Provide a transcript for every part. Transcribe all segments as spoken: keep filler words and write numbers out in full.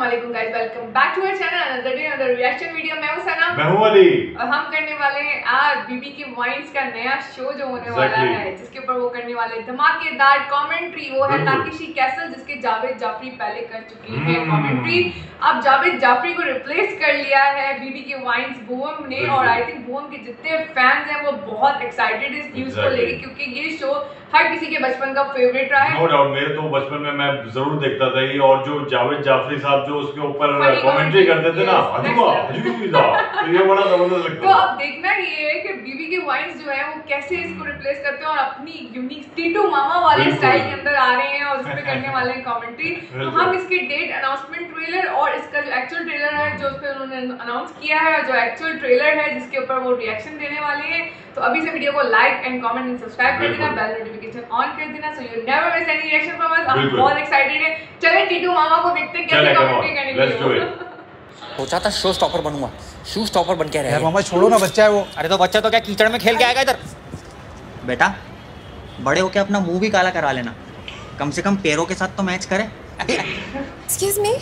अस्सलाम वालेकुम guys, welcome back to our channel another day another reaction video. मैं हूं सना, मैं हूं अली और हम करने वाले हैं आज बीबी की वाइन्स का नया शो जो होने exactly. वाला है, जिसके ऊपर वो करने वाले धमाकेदार कमेंट्री। वो है ताकिशी कैसल, जिसके जावेद जाफरी पहले कर चुकी हैं कमेंट्री। अब जावेद जाफरी को रिप्लेस कर लिया है बीबी की वाइन्स बोम ने, और आई थिंक बोम के जितने फैंस हैं वो बहुत एक्साइटेड इस न्यूज को लेके, क्योंकि ये शो हर किसी के बचपन का फेवरेट रहा है। नो डाउट, मेरे तो बचपन में मैं जरूर देखता था ये, और जो जावेद जाफरी साहब जो उसके ऊपर कमेंट्री करते थे ना, अजूबा अजूबा, तो ये बड़ा जबरदस्त लगता तो था। अब देखना ये है कि बीबी के वाइन्स जो है वो कैसे इसको रिप्लेस करते हैं और अपनी यूनिक टीटू मामा वाले स्टाइल के अंदर आ रहे हैं और उस पे करने वाले हैं कमेंट्री। तो हम इसके डेट अनाउंसमेंट ट्रेलर और इसका जो एक्चुअल ट्रेलर है जो उस पे उन्होंने अनाउंस किया है, और जो एक्चुअल ट्रेलर है जिसके ऊपर वो रिएक्शन देने वाले हैं, तो अभी से वीडियो को like and comment and subscribe कर देना, बेल नोटिफिकेशन ऑन कर देना, so you never miss any reaction from us. हम बहुत एक्साइटेड हैं। चलें टीटू मामा को देखते हैं कैसे कमेंट्री करेंगे। सोचा था शो स्टॉपर बनूंगा, शू स्टॉपर बन के रह यार मामा छोड़ो ना, बच्चा है वो। अरे तो बच्चा तो क्या कीचड़ में खेल के आएगा इधर। बेटा बड़े होके अपना मुंह भी काला करा लेना, कम से कम पैरों के साथ तो मैच करे। एक्सक्यूज मी,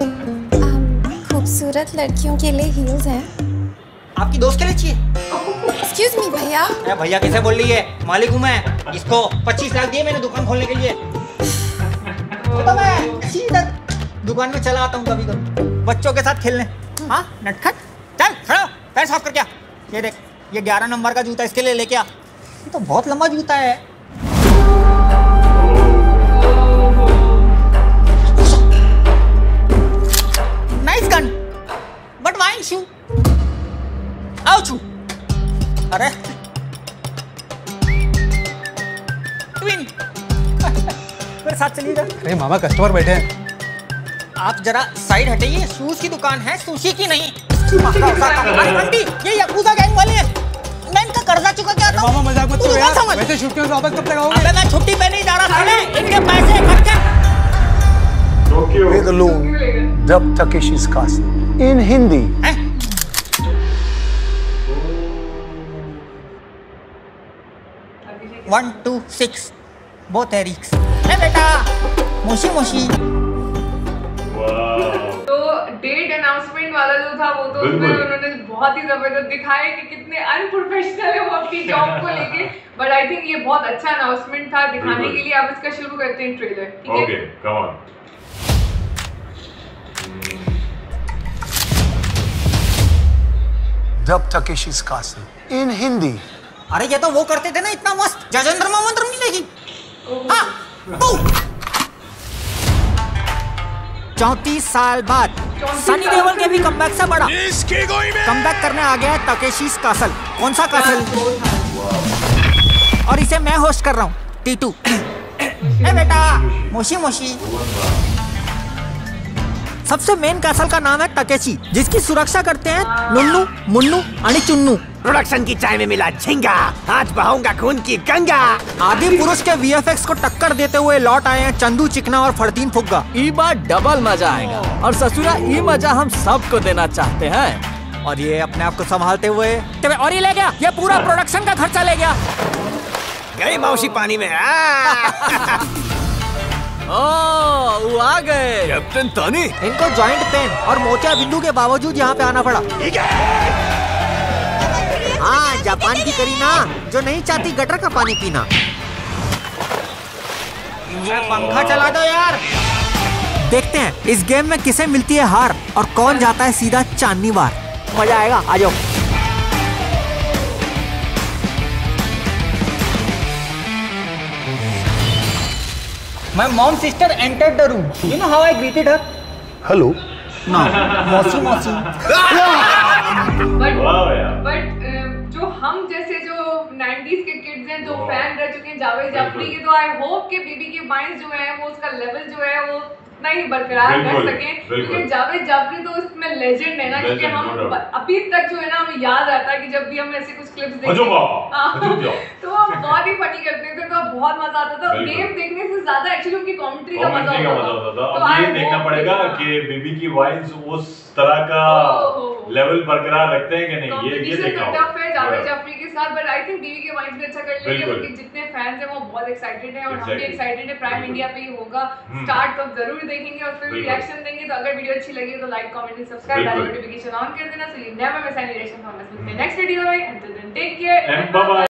खूबसूरत लड़कियों के लिए हील्स हैं? आपकी दोस्त के लिए चाहिए? एक्सक्यूज मी भैया। अरे भैया किसे बोल रही है? मालिक हूँ मैं। इसको पच्चीस लाख दिए मैंने दुकान खोलने के लिए। तो मैं इधर दुकान में चला आता हूँ कभी कभी बच्चों के साथ खेलने। हाँ नटखट, चल खड़ा पैर साफ कर क्या। ये देख, ये ग्यारह नंबर का जूता इसके लिए लेके आ। ये तो बहुत लंबा जूता है। Nice gun but wine shoe. आओ छू। अरे ट्विन मेरे साथ चलिए। अरे मामा कस्टमर बैठे हैं। आप जरा साइड हटाइए, शूज की दुकान है, सुशी की नहीं। अरे आंटी, ये याकुजा गैंग वाले हैं, मैं इनका कर्जा चुका के आता हूं। मामा मजाक मत करो यार, वैसे छुट्टियों से वापस कब तक आओगे? अबे मैं छुट्टी पे नहीं जा रहा था, इनके पैसे खर्च कर। Play the loon, Dub Takeshi's Castle in Hindi. One two six बहुत है रिक्स। ए बेटा मोशी मोशी। तो डेट अनाउंसमेंट वाला जो था वो तो उसमें उन्होंने बहुत ही जबरदस्त दिखाया कि कितने अनप्रोफेशनल है वो अपनी जॉब को लेके, बट आई थिंक ये बहुत अच्छा अनाउंसमेंट था दिखाने के लिए। अब इसका शुरू करते हैं ट्रेलर, ठीक है? Okay come on. Dub Takeshi's Castle in Hindi. अरे ये तो वो करते थे ना इतना मस्त, जजेंद्र मंत्र मिलेगी। हाँ चौंतीस साल बाद सनी देओल के भी कमबैक से बड़ा कमबैक करने आ गया है ताकेशी's कासल। कौन सा कासल? और इसे मैं होस्ट कर रहा हूँ, टीटू। ए बेटा मोशी मोशी। सबसे मेन कासल का नाम है ताकेशी, जिसकी सुरक्षा करते हैं नुन्नू मुन्नू आणि चुन्नू। प्रोडक्शन की चाय में मिला झिंगा, आज बहाऊंगा खून की गंगा। आदि पुरुष के वीएफएक्स को टक्कर देते हुए लौट आए हैं चंदू चिकना और फरदीन फुग्गा। ई बार डबल मजा आएगा, और ससुरा ई मजा हम सबको देना चाहते हैं। और ये अपने आप को संभालते हुए और ये ले गया, ये पूरा प्रोडक्शन का खर्चा ले गया। गई मौसी पानी में। ओ, वो आ गए कैप्टन टॉनी। इनको जॉइंट पेन और मोतिया बिंदु के बावजूद यहाँ पे आना पड़ा। हाँ जापान की करीना, जो नहीं चाहती गटर का पानी पीना। पंखा चला दो यार। देखते हैं इस गेम में किसे मिलती है हार और कौन जाता है सीधा चांदनी बार। मजा आएगा, आ जाओ। My mom sister entered the room. You know how I greeted her? Hello. No, मौसी मौसी। बट बट जो हम जैसे जो नाइंटीज़ के किड्स हैं जो फैन रह चुके हैं जावेद जाफरी के, तो आई होप कि बीबी के वाइन्स जो है वो उसका लेवल जो है वो उतना ही बरकरार रख सकें, क्योंकि जावेद जाफरी तो इसमें लेजेंड है ना। क्योंकि हम अभी तक जो है ना हमें याद आता है कि जब भी हम ऐसे कुछ क्लिप्स देखते तो वो बहुत ही फनी करते थे, तो बहुत मजा आता था। गेम देखने से ज्यादा एक्चुअली उनकी कमेंट्री का मजा आता था। तो ये देखना पड़ेगा कि बीबी की वाइन्स उस तरह का लेवल बरकरार रखते हैं कि नहीं, ये ये देखना होगा। जावेद जाफरी के साथ, बट आई थिंक बीवी के वाइन्स भी अच्छा कर लेंगे क्योंकि जितने फैंस हैं वो बहुत एक्साइटेड हैं और हम भी एक्साइटेड है। प्राइम इंडिया पे ही होगा स्टार्ट, तो जरूर देखेंगे और फिर रिएक्शन देंगे। तो अगर वीडियो अच्छी लगी तो like, comment and subscribe, bell notification on कर देना so you never miss any reaction from us. मिलते हैं नेक्स्ट वीडियो में, until then take care and bye bye.